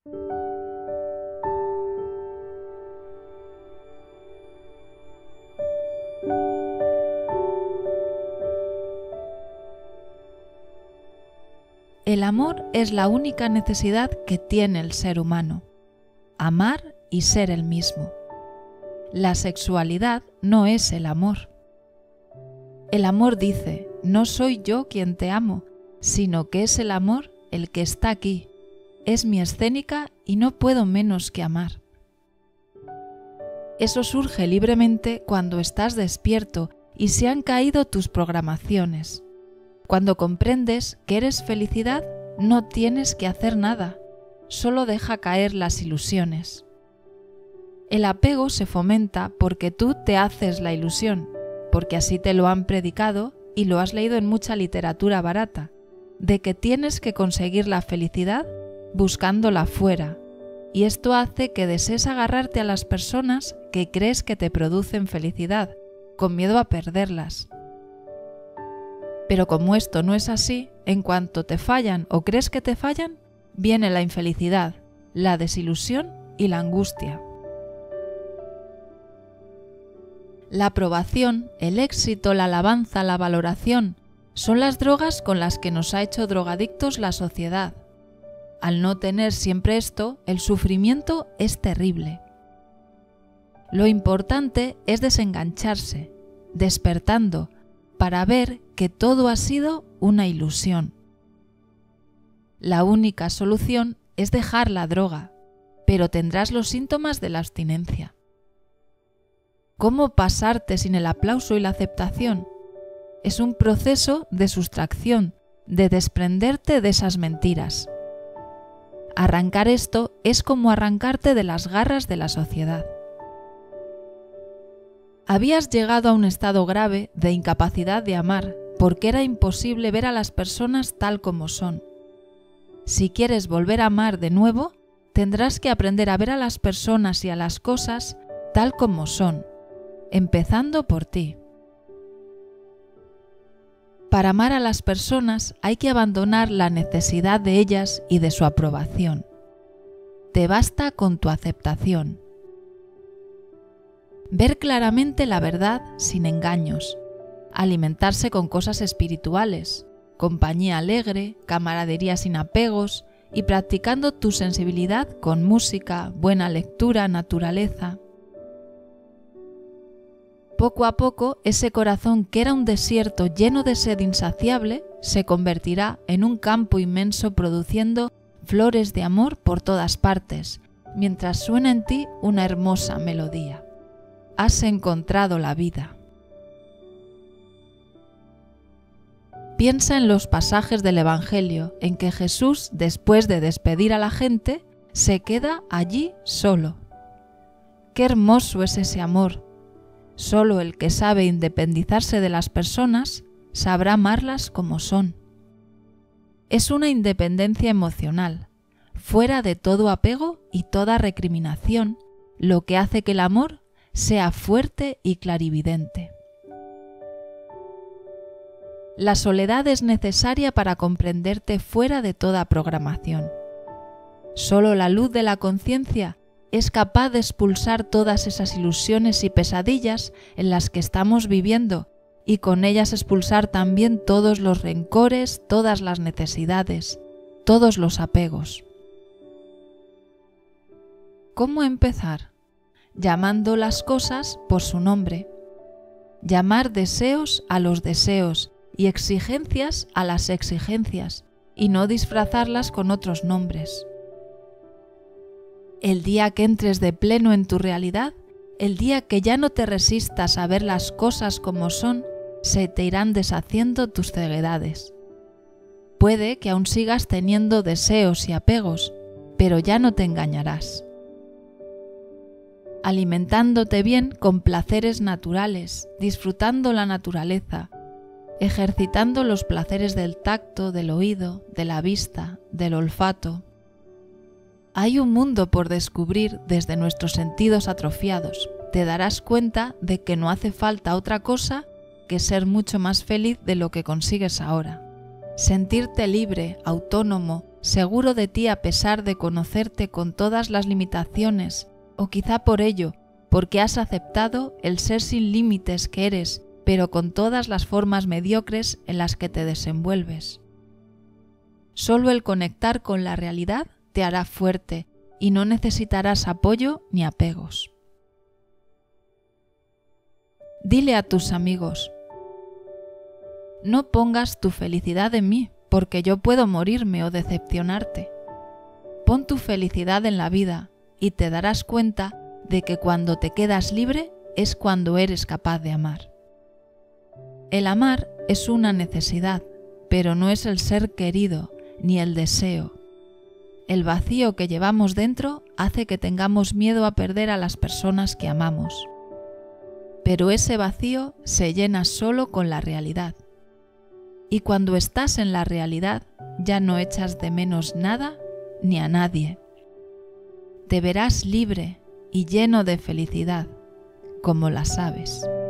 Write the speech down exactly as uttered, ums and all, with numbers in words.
El amor es la única necesidad que tiene el ser humano, amar y ser el mismo. La sexualidad no es el amor. El amor dice, no soy yo quien te amo, sino que es el amor el que está aquí. Es mi escénica y no puedo menos que amar. Eso surge libremente cuando estás despierto y se han caído tus programaciones. Cuando comprendes que eres felicidad, no tienes que hacer nada, solo deja caer las ilusiones. El apego se fomenta porque tú te haces la ilusión, porque así te lo han predicado y lo has leído en mucha literatura barata, de que tienes que conseguir la felicidad buscándola fuera, y esto hace que desees agarrarte a las personas que crees que te producen felicidad, con miedo a perderlas. Pero como esto no es así, en cuanto te fallan o crees que te fallan, viene la infelicidad, la desilusión y la angustia. La aprobación, el éxito, la alabanza, la valoración, son las drogas con las que nos ha hecho drogadictos la sociedad. Al no tener siempre esto, el sufrimiento es terrible. Lo importante es desengancharse, despertando, para ver que todo ha sido una ilusión. La única solución es dejar la droga, pero tendrás los síntomas de la abstinencia. ¿Cómo pasarte sin el aplauso y la aceptación? Es un proceso de sustracción, de desprenderte de esas mentiras. Arrancar esto es como arrancarte de las garras de la sociedad. Habías llegado a un estado grave de incapacidad de amar porque era imposible ver a las personas tal como son. Si quieres volver a amar de nuevo, tendrás que aprender a ver a las personas y a las cosas tal como son, empezando por ti. Para amar a las personas hay que abandonar la necesidad de ellas y de su aprobación. Te basta con tu aceptación. Ver claramente la verdad sin engaños, alimentarse con cosas espirituales, compañía alegre, camaradería sin apegos y practicando tu sensibilidad con música, buena lectura, naturaleza. Poco a poco, ese corazón que era un desierto lleno de sed insaciable se convertirá en un campo inmenso produciendo flores de amor por todas partes, mientras suena en ti una hermosa melodía. Has encontrado la vida. Piensa en los pasajes del Evangelio en que Jesús, después de despedir a la gente, se queda allí solo. ¡Qué hermoso es ese amor! Solo el que sabe independizarse de las personas sabrá amarlas como son. Es una independencia emocional, fuera de todo apego y toda recriminación, lo que hace que el amor sea fuerte y clarividente. La soledad es necesaria para comprenderte fuera de toda programación. Solo la luz de la conciencia es capaz de expulsar todas esas ilusiones y pesadillas en las que estamos viviendo y con ellas expulsar también todos los rencores, todas las necesidades, todos los apegos. ¿Cómo empezar? Llamando las cosas por su nombre. Llamar deseos a los deseos y exigencias a las exigencias y no disfrazarlas con otros nombres. El día que entres de pleno en tu realidad, el día que ya no te resistas a ver las cosas como son, se te irán deshaciendo tus ceguedades. Puede que aún sigas teniendo deseos y apegos, pero ya no te engañarás. Alimentándote bien con placeres naturales, disfrutando la naturaleza, ejercitando los placeres del tacto, del oído, de la vista, del olfato. Hay un mundo por descubrir desde nuestros sentidos atrofiados. Te darás cuenta de que no hace falta otra cosa que ser mucho más feliz de lo que consigues ahora. Sentirte libre, autónomo, seguro de ti a pesar de conocerte con todas las limitaciones, o quizá por ello, porque has aceptado el ser sin límites que eres, pero con todas las formas mediocres en las que te desenvuelves. Solo el conectar con la realidad te hará fuerte y no necesitarás apoyo ni apegos. Dile a tus amigos: no pongas tu felicidad en mí, porque yo puedo morirme o decepcionarte. Pon tu felicidad en la vida y te darás cuenta de que cuando te quedas libre es cuando eres capaz de amar. El amar es una necesidad, pero no es el ser querido ni el deseo. El vacío que llevamos dentro hace que tengamos miedo a perder a las personas que amamos. Pero ese vacío se llena solo con la realidad. Y cuando estás en la realidad, ya no echas de menos nada ni a nadie. Te verás libre y lleno de felicidad, como las aves.